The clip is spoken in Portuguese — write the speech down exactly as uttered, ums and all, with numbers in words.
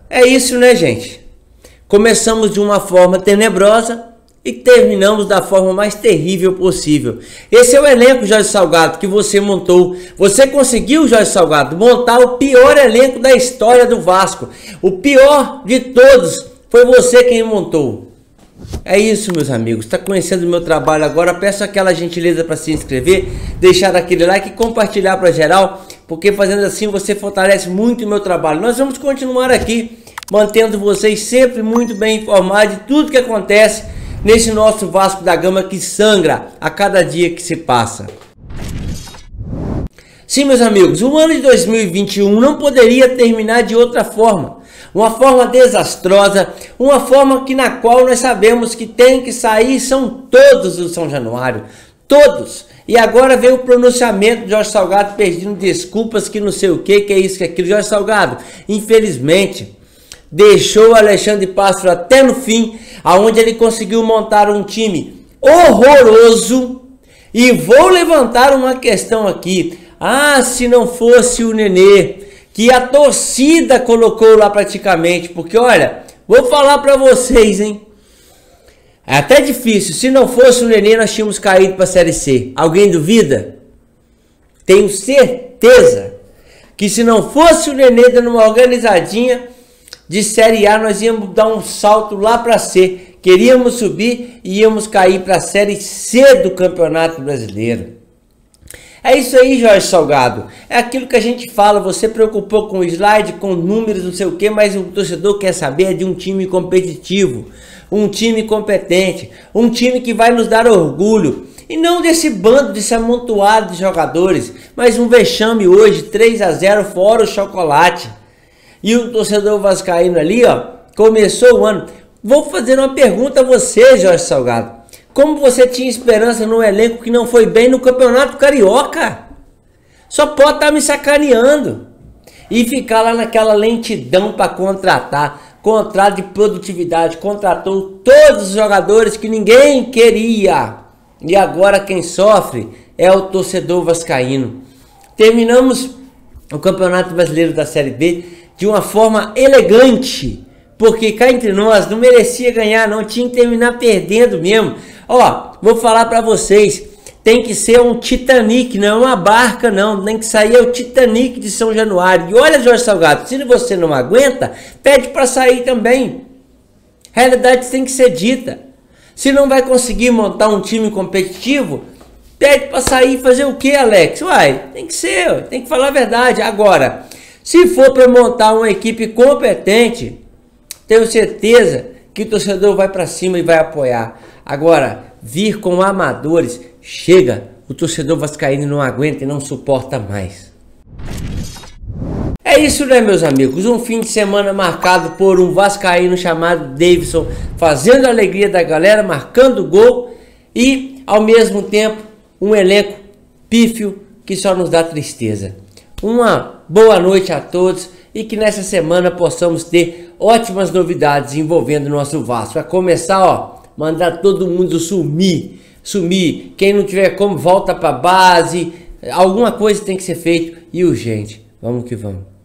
É isso, né, gente? Começamos de uma forma tenebrosa e terminamos da forma mais terrível possível. Esse é o elenco, Jorge Salgado, que você montou. Você conseguiu, Jorge Salgado, montar o pior elenco da história do Vasco. O pior de todos foi você quem montou. É isso, meus amigos. Está conhecendo o meu trabalho agora? Peço aquela gentileza para se inscrever, deixar aquele like e compartilhar para geral, porque fazendo assim você fortalece muito o meu trabalho. Nós vamos continuar aqui, mantendo vocês sempre muito bem informados de tudo que acontece nesse nosso Vasco da Gama que sangra a cada dia que se passa. Sim, meus amigos, o ano de dois mil e vinte e um não poderia terminar de outra forma. Uma forma desastrosa, uma forma que na qual nós sabemos que tem que sair são todos do São Januário, todos. E agora veio o pronunciamento de Jorge Salgado pedindo desculpas que não sei o que, que é isso, que é aquilo. Jorge Salgado, infelizmente, deixou o Alexandre Pássaro até no fim, aonde ele conseguiu montar um time horroroso. E vou levantar uma questão aqui. Ah, se não fosse o Nenê, que a torcida colocou lá praticamente, porque olha, vou falar para vocês, hein? É até difícil, se não fosse o Nenê nós tínhamos caído para a Série C. Alguém duvida? Tenho certeza que se não fosse o Nenê dando uma organizadinha de Série A, nós íamos dar um salto lá para C. Queríamos subir e íamos cair para a Série C do Campeonato Brasileiro. É isso aí, Jorge Salgado. É aquilo que a gente fala, você preocupou com o slide, com números, não sei o que, mas o torcedor quer saber de um time competitivo, um time competente, um time que vai nos dar orgulho. E não desse bando, desse amontoado de jogadores, mas um vexame hoje, três a zero, fora o chocolate. E o torcedor vascaíno ali, ó, começou o ano. Vou fazer uma pergunta a você, Jorge Salgado. Como você tinha esperança num elenco que não foi bem no Campeonato Carioca? Só pode estar me sacaneando. E ficar lá naquela lentidão para contratar. Contrato de produtividade. Contratou todos os jogadores que ninguém queria. E agora quem sofre é o torcedor vascaíno. Terminamos o Campeonato Brasileiro da Série B de uma forma elegante. Porque cá entre nós não merecia ganhar, não. Tinha que terminar perdendo mesmo. Ó, vou falar para vocês, tem que ser um Titanic, não é uma barca não, tem que sair o Titanic de São Januário. E olha, Jorge Salgado, se você não aguenta, pede para sair também. Realidade tem que ser dita. Se não vai conseguir montar um time competitivo, pede para sair e fazer o que, Alex? Uai, tem que ser, tem que falar a verdade. Agora, se for para montar uma equipe competente, tenho certeza que o torcedor vai para cima e vai apoiar. Agora, vir com amadores, chega, o torcedor vascaíno não aguenta e não suporta mais. É isso, né, meus amigos? Um fim de semana marcado por um vascaíno chamado Davidson, fazendo a alegria da galera, marcando gol e, ao mesmo tempo, um elenco pífio que só nos dá tristeza. Uma boa noite a todos e que nessa semana possamos ter ótimas novidades envolvendo o nosso Vasco. A começar, ó, mandar todo mundo sumir, sumir. Quem não tiver como, volta para base. Alguma coisa tem que ser feito e urgente. Vamos que vamos.